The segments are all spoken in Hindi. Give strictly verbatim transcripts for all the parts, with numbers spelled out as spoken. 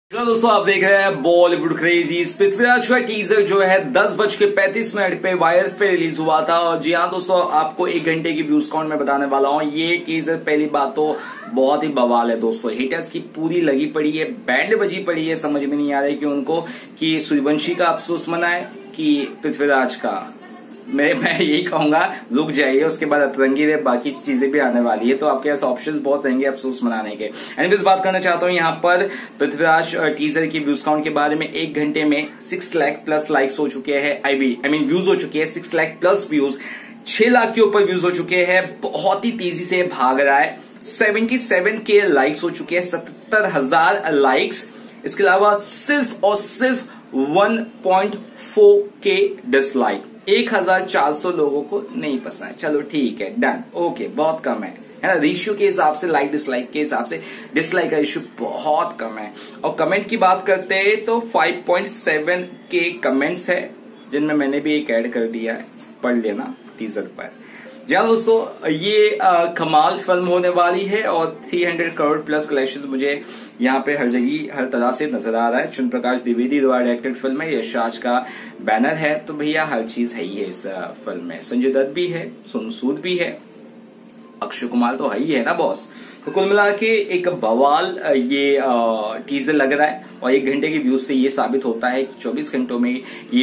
चलो दोस्तों, आप देख रहे हैं बॉलीवुड क्रेजी। पृथ्वीराज का टीजर जो है दस बज के पैंतीस मिनट पे वायर पे रिलीज हुआ था। और जी हाँ दोस्तों, आपको एक घंटे की व्यूज काउंट में बताने वाला हूँ। ये टीजर पहली बात तो बहुत ही बवाल है दोस्तों। हिटर्स की पूरी लगी पड़ी है, बैंड बजी पड़ी है। समझ में नहीं आ रही कि उनको कि सूर्यवंशी का अफसोस मनाए कि पृथ्वीराज का। मैं मैं यही कहूंगा, रुक जाइए, उसके बाद अतरंगी रे बाकी चीजें भी आने वाली है, तो आपके पास ऑप्शंस बहुत रहेंगे अफसोस मनाने के। एनीवेज, बात करना चाहता हूं यहाँ पर पृथ्वीराज टीजर की व्यूज काउंट के बारे में। एक घंटे में सिक्स लाख प्लस लाइक्स हो चुके हैं, I be I mean views हो चुके हैं सिक्स लाख प्लस व्यूज। छह लाख के ऊपर व्यूज हो चुके हैं, बहुत ही तेजी से भाग रहा है। सेवेंटी सेवन के लाइक्स हो चुके हैं, सत्तर हजार लाइक्स। इसके अलावा सिर्फ और सिर्फ वन पॉइंट फोर के डिसलाइक, एक हजार चार सौ लोगों को नहीं पसंद। चलो ठीक है, डन, ओके, बहुत कम है है ना। रेशियो के हिसाब से, लाइक डिसलाइक के हिसाब से डिसलाइक का रेशियो बहुत कम है। और कमेंट की बात करते हैं तो फाइव पॉइंट सेवन के कमेंट्स है, जिनमें मैंने भी एक ऐड कर दिया है, पढ़ लेना टीजर पर। जी हाँ दोस्तों, ये आ, कमाल फिल्म होने वाली है और तीन सौ करोड़ प्लस कलेक्शन मुझे यहाँ पे हर जगह हर तरह से नजर आ रहा है। चुन प्रकाश द्विवेदी द्वारा डायरेक्टेड फिल्म है, यशराज का बैनर है, तो भैया हर चीज है ही है इस फिल्म में। संजय दत्त भी है, सोनू सूद भी है, अक्षय कुमार तो है ही है ना बॉस। तो कुल मिला के एक बवाल ये टीजर लग रहा है। और एक घंटे की व्यूज से ये साबित होता है कि चौबीस घंटों में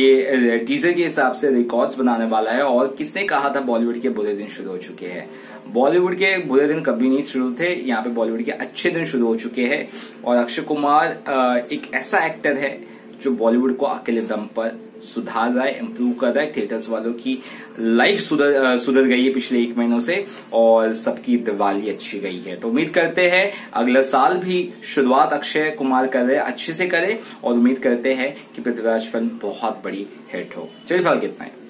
ये टीजर के हिसाब से रिकॉर्ड्स बनाने वाला है। और किसने कहा था बॉलीवुड के बुरे दिन शुरू हो चुके हैं? बॉलीवुड के बुरे दिन कभी नहीं शुरू थे, यहाँ पे बॉलीवुड के अच्छे दिन शुरू हो चुके हैं। और अक्षय कुमार एक ऐसा एक्टर है जो बॉलीवुड को अकेले दम पर सुधार रहा है, इम्प्रूव कर रहा है। थिएटर्स वालों की लाइफ सुधर सुधर गई है पिछले एक महीनों से, और सबकी दिवाली अच्छी गई है। तो उम्मीद करते हैं अगला साल भी शुरुआत अक्षय कुमार कर रहे अच्छे से करे, और उम्मीद करते हैं कि पृथ्वीराज फिल्म बहुत बड़ी हिट हो। चलिए फिलहाल कितना है।